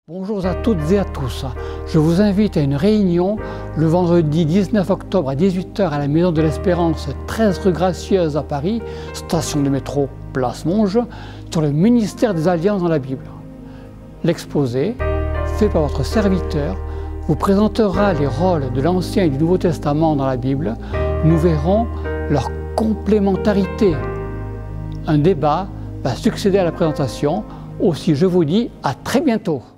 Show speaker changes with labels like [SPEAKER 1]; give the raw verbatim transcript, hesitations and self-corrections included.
[SPEAKER 1] Bonjour à toutes et à tous. Je vous invite à une réunion le vendredi dix-neuf octobre à dix-huit heures à la Maison de l'Espérance, treize rue Gracieuse à Paris, station de métro Place Monge, sur le ministère des Alliances dans la Bible. L'exposé, fait par votre serviteur, vous présentera les rôles de l'Ancien et du Nouveau Testament dans la Bible. Nous verrons leur complémentarité. Un débat va succéder à la présentation. Aussi, je vous dis à très bientôt.